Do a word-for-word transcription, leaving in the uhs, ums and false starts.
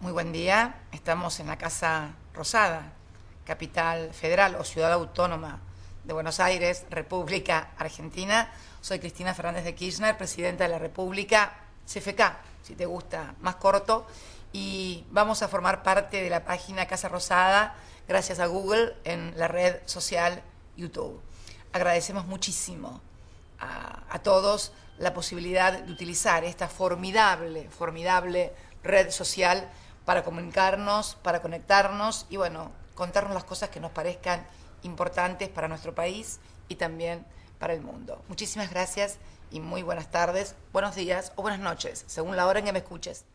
Muy buen día. Estamos en la Casa Rosada, capital federal o ciudad autónoma de Buenos Aires, República Argentina. Soy Cristina Fernández de Kirchner, presidenta de la República, C F K, si te gusta más corto, y vamos a formar parte de la página Casa Rosada gracias a Google en la red social YouTube. Agradecemos muchísimo a, a todos la posibilidad de utilizar esta formidable, formidable red social para comunicarnos, para conectarnos y, bueno, contarnos las cosas que nos parezcan importantes para nuestro país y también para el mundo. Muchísimas gracias y muy buenas tardes, buenos días o buenas noches, según la hora en que me escuches.